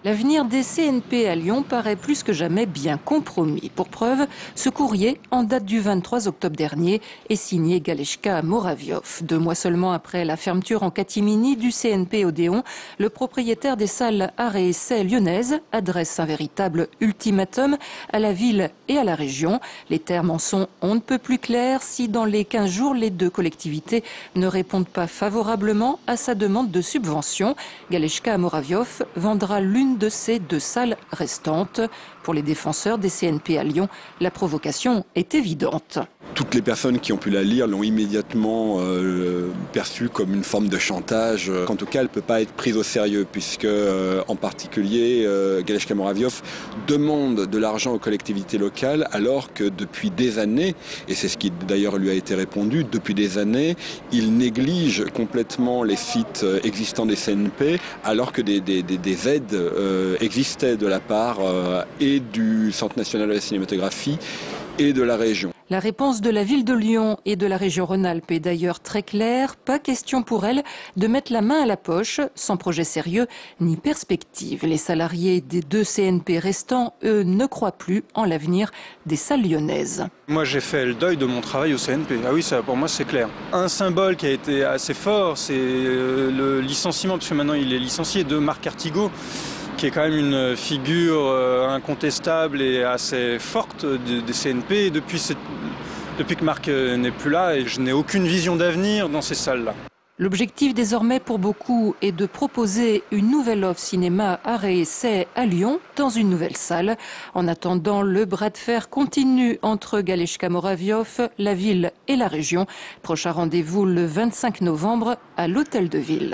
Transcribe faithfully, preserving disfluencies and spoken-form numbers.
L'avenir des C N P à Lyon paraît plus que jamais bien compromis. Pour preuve, ce courrier, en date du vingt-trois octobre dernier, est signé Galeshka Moraviov. Deux mois seulement après la fermeture en catimini du C N P Odéon, le propriétaire des salles Art et Essai lyonnaises adresse un véritable ultimatum à la ville et à la région. Les termes en sont on ne peut plus clairs si dans les quinze jours, les deux collectivités ne répondent pas favorablement à sa demande de subvention. Galeshka Moraviov vendra l'une de ces deux salles restantes. Pour les défenseurs des C N P à Lyon, la provocation est évidente. Toutes les personnes qui ont pu la lire l'ont immédiatement euh, perçue comme une forme de chantage. En tout cas, elle ne peut pas être prise au sérieux puisque, euh, en particulier, euh, Galeshka Moraviov demande de l'argent aux collectivités locales alors que depuis des années, et c'est ce qui d'ailleurs lui a été répondu, depuis des années, il néglige complètement les sites existants des C N P alors que des, des, des, des aides euh, existaient de la part euh, et du Centre national de la cinématographie et de la région. La réponse de la ville de Lyon et de la région Rhône-Alpes est d'ailleurs très claire. Pas question pour elle de mettre la main à la poche, sans projet sérieux ni perspective. Les salariés des deux C N P restants, eux, ne croient plus en l'avenir des salles lyonnaises. Moi, j'ai fait le deuil de mon travail au C N P. Ah oui, ça, pour moi, c'est clair. Un symbole qui a été assez fort, c'est le licenciement, parce que maintenant il est licencié, de Marc Artigot, qui est quand même une figure euh, incontestable et assez forte des C N P depuis, cette, depuis que Marc n'est plus là, et je n'ai aucune vision d'avenir dans ces salles-là. L'objectif désormais pour beaucoup est de proposer une nouvelle offre cinéma Art et Essai à Lyon dans une nouvelle salle. En attendant, le bras de fer continue entre Galeshka Moraviov, la ville et la région. Prochain rendez-vous le vingt-cinq novembre à l'Hôtel de Ville.